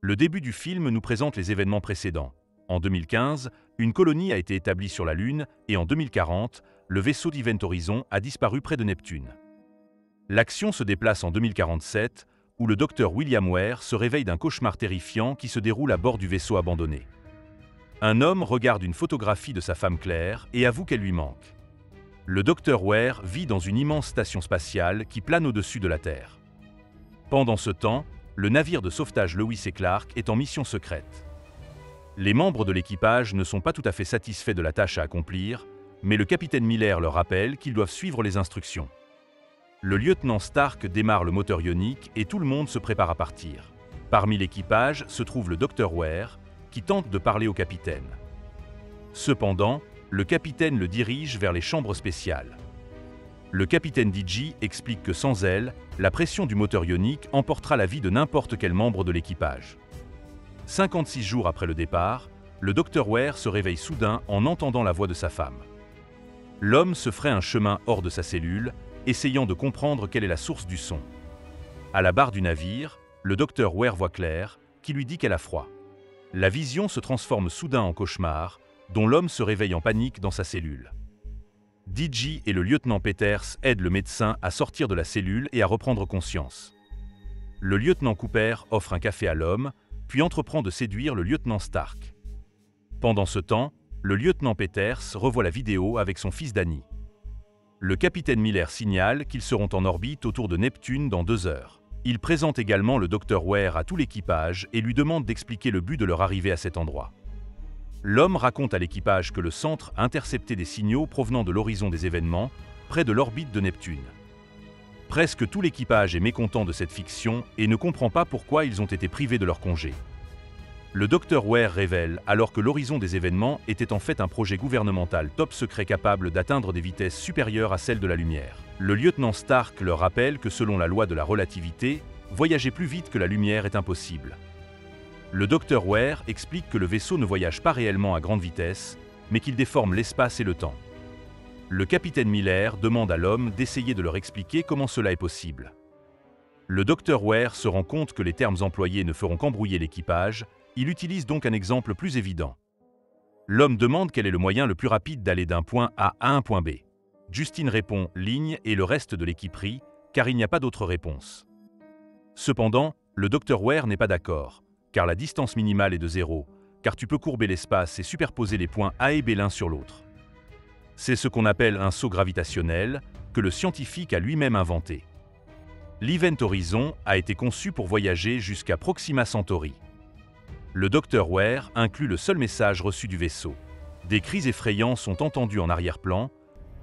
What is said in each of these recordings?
Le début du film nous présente les événements précédents. En 2015, une colonie a été établie sur la Lune et en 2040, le vaisseau d'Event Horizon a disparu près de Neptune. L'action se déplace en 2047, où le docteur William Ware se réveille d'un cauchemar terrifiant qui se déroule à bord du vaisseau abandonné. Un homme regarde une photographie de sa femme Claire et avoue qu'elle lui manque. Le docteur Ware vit dans une immense station spatiale qui plane au-dessus de la Terre. Pendant ce temps, le navire de sauvetage Lewis et Clark est en mission secrète. Les membres de l'équipage ne sont pas tout à fait satisfaits de la tâche à accomplir, mais le capitaine Miller leur rappelle qu'ils doivent suivre les instructions. Le lieutenant Stark démarre le moteur ionique et tout le monde se prépare à partir. Parmi l'équipage se trouve le docteur Ware, qui tente de parler au capitaine. Cependant, le capitaine le dirige vers les chambres spéciales. Le capitaine DJ explique que sans elle, la pression du moteur ionique emportera la vie de n'importe quel membre de l'équipage. 56 jours après le départ, le docteur Ware se réveille soudain en entendant la voix de sa femme. L'homme se ferait un chemin hors de sa cellule, essayant de comprendre quelle est la source du son. À la barre du navire, le docteur Ware voit Claire, qui lui dit qu'elle a froid. La vision se transforme soudain en cauchemar, dont l'homme se réveille en panique dans sa cellule. DJ et le lieutenant Peters aident le médecin à sortir de la cellule et à reprendre conscience. Le lieutenant Cooper offre un café à l'homme, puis entreprend de séduire le lieutenant Stark. Pendant ce temps, le lieutenant Peters revoit la vidéo avec son fils Danny. Le capitaine Miller signale qu'ils seront en orbite autour de Neptune dans 2 heures. Il présente également le docteur Ware à tout l'équipage et lui demande d'expliquer le but de leur arrivée à cet endroit. L'homme raconte à l'équipage que le centre a intercepté des signaux provenant de l'horizon des événements, près de l'orbite de Neptune. Presque tout l'équipage est mécontent de cette fiction et ne comprend pas pourquoi ils ont été privés de leur congé. Le docteur Ware révèle alors que l'horizon des événements était en fait un projet gouvernemental top secret capable d'atteindre des vitesses supérieures à celles de la lumière. Le lieutenant Stark leur rappelle que selon la loi de la relativité, voyager plus vite que la lumière est impossible. Le docteur Ware explique que le vaisseau ne voyage pas réellement à grande vitesse, mais qu'il déforme l'espace et le temps. Le capitaine Miller demande à l'homme d'essayer de leur expliquer comment cela est possible. Le docteur Ware se rend compte que les termes employés ne feront qu'embrouiller l'équipage. Il utilise donc un exemple plus évident. L'homme demande quel est le moyen le plus rapide d'aller d'un point A à un point B. Justine répond « ligne » et le reste de l'équipe rit, car il n'y a pas d'autre réponse. Cependant, le docteur Ware n'est pas d'accord, car la distance minimale est de 0, car tu peux courber l'espace et superposer les points A et B l'un sur l'autre. C'est ce qu'on appelle un saut gravitationnel, que le scientifique a lui-même inventé. L'Event Horizon a été conçu pour voyager jusqu'à Proxima Centauri. Le docteur Ware inclut le seul message reçu du vaisseau. Des cris effrayants sont entendus en arrière-plan,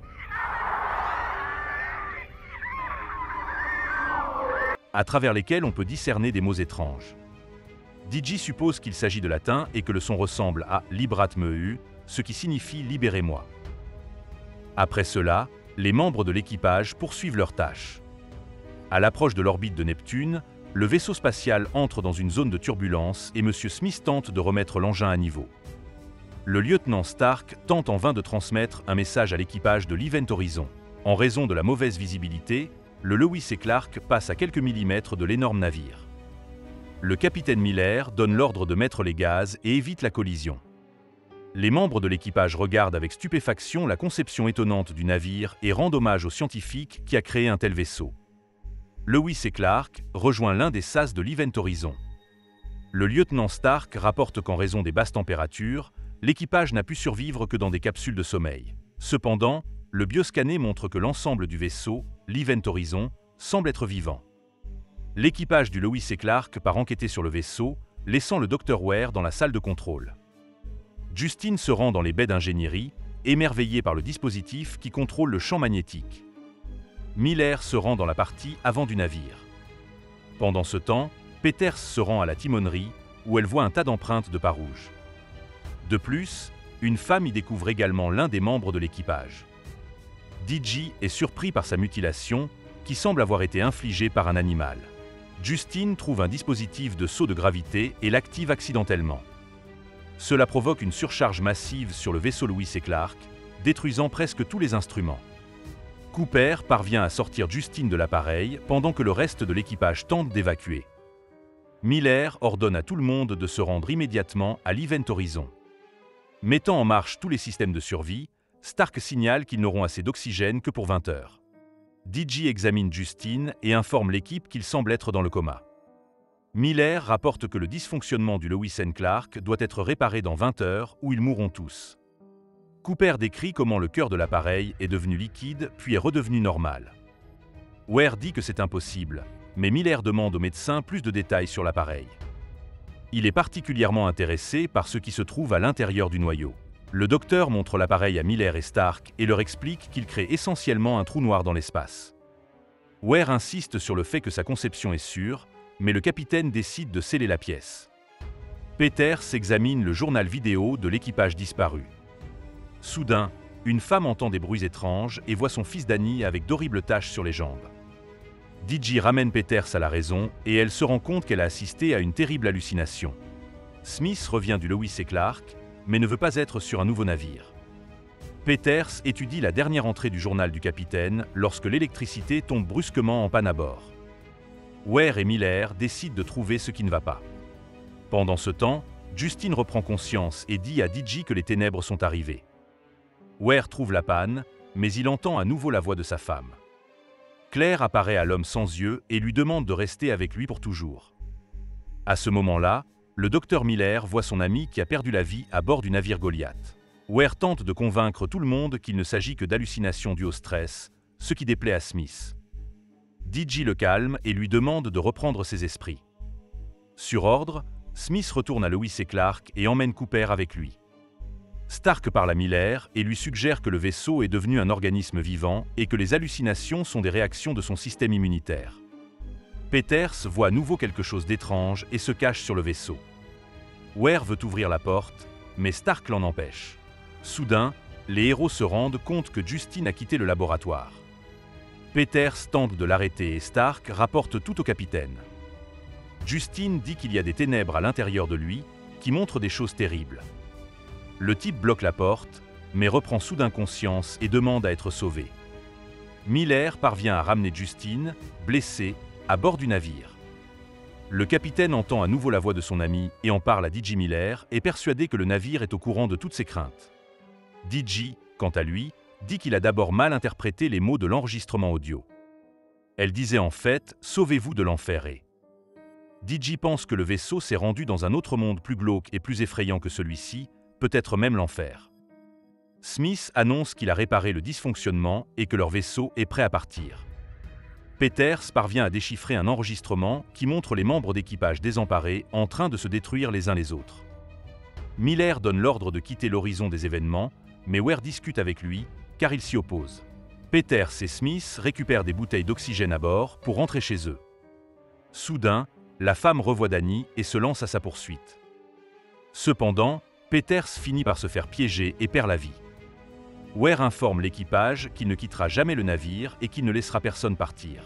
à travers lesquels on peut discerner des mots étranges. DJ suppose qu'il s'agit de latin et que le son ressemble à « librat meu », ce qui signifie « libérez-moi ». Après cela, les membres de l'équipage poursuivent leurs tâches. À l'approche de l'orbite de Neptune, le vaisseau spatial entre dans une zone de turbulence et M. Smith tente de remettre l'engin à niveau. Le lieutenant Stark tente en vain de transmettre un message à l'équipage de l'Event Horizon. En raison de la mauvaise visibilité, le Lewis et Clark passent à quelques millimètres de l'énorme navire. Le capitaine Miller donne l'ordre de mettre les gaz et évite la collision. Les membres de l'équipage regardent avec stupéfaction la conception étonnante du navire et rendent hommage au scientifique qui a créé un tel vaisseau. Lewis et Clark rejoint l'un des sas de l'Event Horizon. Le lieutenant Stark rapporte qu'en raison des basses températures, l'équipage n'a pu survivre que dans des capsules de sommeil. Cependant, le bioscanner montre que l'ensemble du vaisseau, l'Event Horizon, semble être vivant. L'équipage du Lewis et Clark part enquêter sur le vaisseau, laissant le docteur Ware dans la salle de contrôle. Justine se rend dans les baies d'ingénierie, émerveillée par le dispositif qui contrôle le champ magnétique. Miller se rend dans la partie avant du navire. Pendant ce temps, Peters se rend à la timonerie, où elle voit un tas d'empreintes de pas rouges. De plus, une femme y découvre également l'un des membres de l'équipage. DJ est surpris par sa mutilation, qui semble avoir été infligée par un animal. Justine trouve un dispositif de saut de gravité et l'active accidentellement. Cela provoque une surcharge massive sur le vaisseau Lewis et Clark, détruisant presque tous les instruments. Cooper parvient à sortir Justine de l'appareil pendant que le reste de l'équipage tente d'évacuer. Miller ordonne à tout le monde de se rendre immédiatement à l'Event Horizon. Mettant en marche tous les systèmes de survie, Stark signale qu'ils n'auront assez d'oxygène que pour 20 heures. DG examine Justine et informe l'équipe qu'il semble être dans le coma. Miller rapporte que le dysfonctionnement du Lois and Clark doit être réparé dans 20 heures ou ils mourront tous. Cooper décrit comment le cœur de l'appareil est devenu liquide puis est redevenu normal. Ware dit que c'est impossible, mais Miller demande au médecin plus de détails sur l'appareil. Il est particulièrement intéressé par ce qui se trouve à l'intérieur du noyau. Le docteur montre l'appareil à Miller et Stark et leur explique qu'il crée essentiellement un trou noir dans l'espace. Ware insiste sur le fait que sa conception est sûre, mais le capitaine décide de sceller la pièce. Peters examine le journal vidéo de l'équipage disparu. Soudain, une femme entend des bruits étranges et voit son fils Danny avec d'horribles taches sur les jambes. DG ramène Peters à la raison et elle se rend compte qu'elle a assisté à une terrible hallucination. Smith revient du Lois et Clark, mais ne veut pas être sur un nouveau navire. Peters étudie la dernière entrée du journal du capitaine lorsque l'électricité tombe brusquement en panne à bord. Ware et Miller décident de trouver ce qui ne va pas. Pendant ce temps, Justine reprend conscience et dit à DG que les ténèbres sont arrivées. Ware trouve la panne, mais il entend à nouveau la voix de sa femme. Claire apparaît à l'homme sans yeux et lui demande de rester avec lui pour toujours. À ce moment-là, le docteur Miller voit son ami qui a perdu la vie à bord du navire Goliath. Ware tente de convaincre tout le monde qu'il ne s'agit que d'hallucinations dues au stress, ce qui déplaît à Smith. DG le calme et lui demande de reprendre ses esprits. Sur ordre, Smith retourne à Lois et Clark et emmène Cooper avec lui. Stark parle à Miller et lui suggère que le vaisseau est devenu un organisme vivant et que les hallucinations sont des réactions de son système immunitaire. Peters voit à nouveau quelque chose d'étrange et se cache sur le vaisseau. Ware veut ouvrir la porte, mais Stark l'en empêche. Soudain, les héros se rendent compte que Justine a quitté le laboratoire. Peters tente de l'arrêter et Stark rapporte tout au capitaine. Justine dit qu'il y a des ténèbres à l'intérieur de lui qui montrent des choses terribles. Le type bloque la porte, mais reprend soudain conscience et demande à être sauvé. Miller parvient à ramener Justine, blessée, à bord du navire. Le capitaine entend à nouveau la voix de son ami et en parle à DG Miller et persuadé que le navire est au courant de toutes ses craintes. DG, quant à lui, dit qu'il a d'abord mal interprété les mots de l'enregistrement audio. Elle disait en fait « Sauvez-vous de l'enfer ». DG pense que le vaisseau s'est rendu dans un autre monde plus glauque et plus effrayant que celui-ci, peut-être même l'enfer. Smith annonce qu'il a réparé le dysfonctionnement et que leur vaisseau est prêt à partir. Peters parvient à déchiffrer un enregistrement qui montre les membres d'équipage désemparés en train de se détruire les uns les autres. Miller donne l'ordre de quitter l'horizon des événements, mais Ware discute avec lui, car il s'y oppose. Peters et Smith récupèrent des bouteilles d'oxygène à bord pour rentrer chez eux. Soudain, la femme revoit Danny et se lance à sa poursuite. Cependant, Peters finit par se faire piéger et perd la vie. Ware informe l'équipage qu'il ne quittera jamais le navire et qu'il ne laissera personne partir.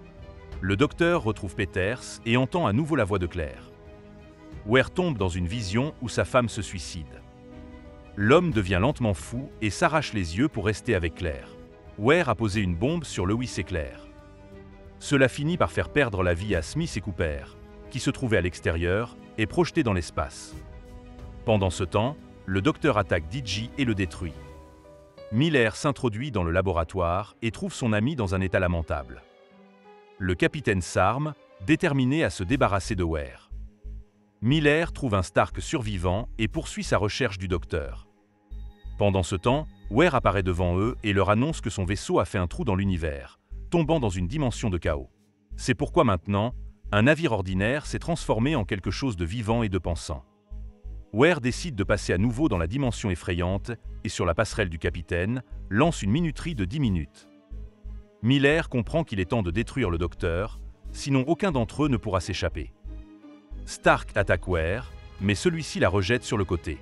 Le docteur retrouve Peters et entend à nouveau la voix de Claire. Ware tombe dans une vision où sa femme se suicide. L'homme devient lentement fou et s'arrache les yeux pour rester avec Claire. Ware a posé une bombe sur Lois et Claire. Cela finit par faire perdre la vie à Smith et Cooper, qui se trouvaient à l'extérieur et projetés dans l'espace. Pendant ce temps, le docteur attaque DG et le détruit. Miller s'introduit dans le laboratoire et trouve son ami dans un état lamentable. Le capitaine s'arme, déterminé à se débarrasser de Ware. Miller trouve un Stark survivant et poursuit sa recherche du docteur. Pendant ce temps, Ware apparaît devant eux et leur annonce que son vaisseau a fait un trou dans l'univers, tombant dans une dimension de chaos. C'est pourquoi maintenant, un navire ordinaire s'est transformé en quelque chose de vivant et de pensant. Ware décide de passer à nouveau dans la dimension effrayante et sur la passerelle du capitaine, lance une minuterie de 10 minutes. Miller comprend qu'il est temps de détruire le docteur, sinon aucun d'entre eux ne pourra s'échapper. Stark attaque Ware, mais celui-ci la rejette sur le côté.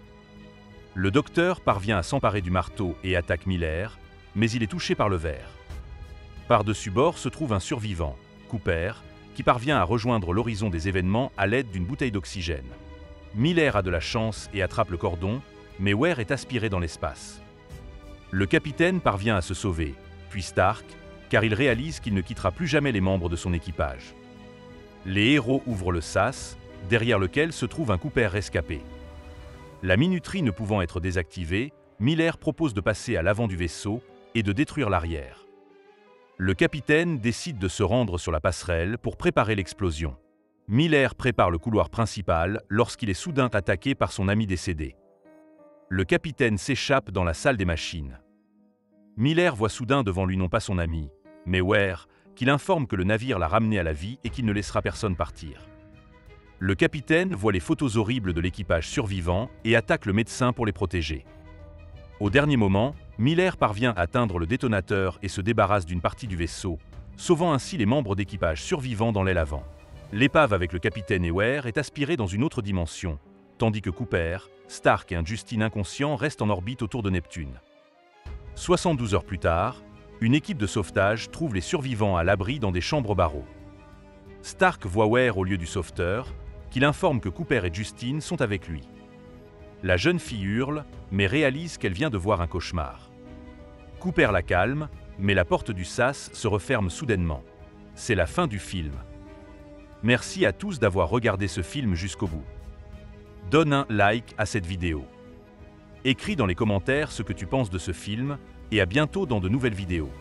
Le docteur parvient à s'emparer du marteau et attaque Miller, mais il est touché par le verre. Par-dessus bord se trouve un survivant, Cooper, qui parvient à rejoindre l'horizon des événements à l'aide d'une bouteille d'oxygène. Miller a de la chance et attrape le cordon, mais Ware est aspiré dans l'espace. Le capitaine parvient à se sauver, puis Stark, car il réalise qu'il ne quittera plus jamais les membres de son équipage. Les héros ouvrent le sas derrière lequel se trouve un Cooper rescapé. La minuterie ne pouvant être désactivée, Miller propose de passer à l'avant du vaisseau et de détruire l'arrière. Le capitaine décide de se rendre sur la passerelle pour préparer l'explosion. Miller prépare le couloir principal lorsqu'il est soudain attaqué par son ami décédé. Le capitaine s'échappe dans la salle des machines. Miller voit soudain devant lui non pas son ami, mais Ware, qui l'informe que le navire l'a ramené à la vie et qu'il ne laissera personne partir. Le capitaine voit les photos horribles de l'équipage survivant et attaque le médecin pour les protéger. Au dernier moment, Miller parvient à atteindre le détonateur et se débarrasse d'une partie du vaisseau, sauvant ainsi les membres d'équipage survivants dans l'aile avant. L'épave avec le capitaine et Ware est aspirée dans une autre dimension, tandis que Cooper, Stark et un Justin inconscient restent en orbite autour de Neptune. 72 heures plus tard, une équipe de sauvetage trouve les survivants à l'abri dans des chambres barreaux. Stark voit Ware au lieu du sauveteur, qui l'informe que Cooper et Justin sont avec lui. La jeune fille hurle, mais réalise qu'elle vient de voir un cauchemar. Cooper la calme, mais la porte du sas se referme soudainement. C'est la fin du film. Merci à tous d'avoir regardé ce film jusqu'au bout. Donne un like à cette vidéo. Écris dans les commentaires ce que tu penses de ce film et à bientôt dans de nouvelles vidéos.